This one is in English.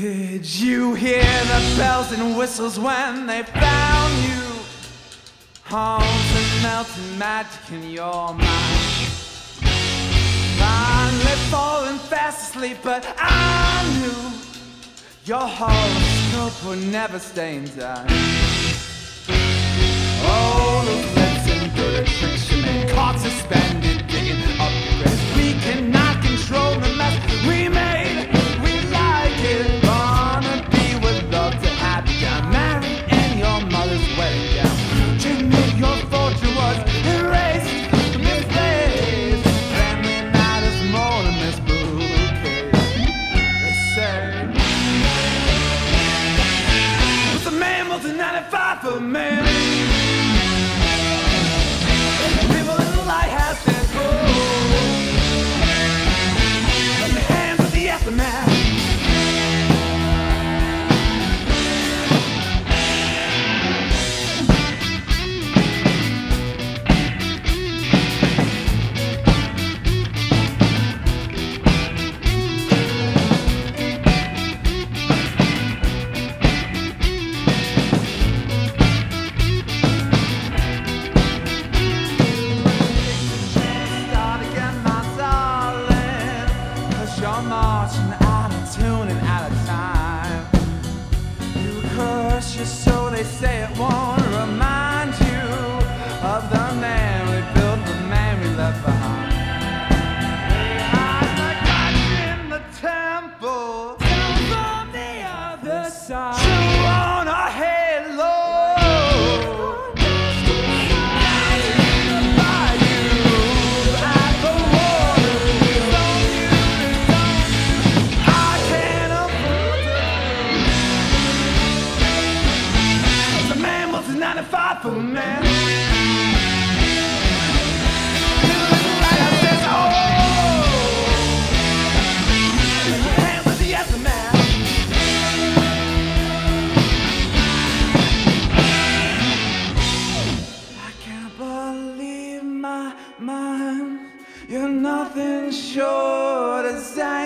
Did you hear the bells and whistles when they found you? Haunting, melting magic in your mind. Finally falling fast asleep, but I knew your horoscope would never stay in time. Oh, those lips and good tricks you made, caught suspended, digging up your grave. We cannot control the mess we made. We like it. Wanna be with love to have you down, married in your mother's wedding gown. Dream of your fortune was erased from this place. Family matters more than this bouquet. They say was a man was a 95 for a man. People in the lighthouse stand cold in the hands of the aftermath. You're marching out of tune and out of time. You curse your soul, they say it won't remind you of the man we built, the man we left behind. They hide like lights in the temple, down from the other side. True on our halo. For a man. I can't believe my mind. You're nothing short of Zion.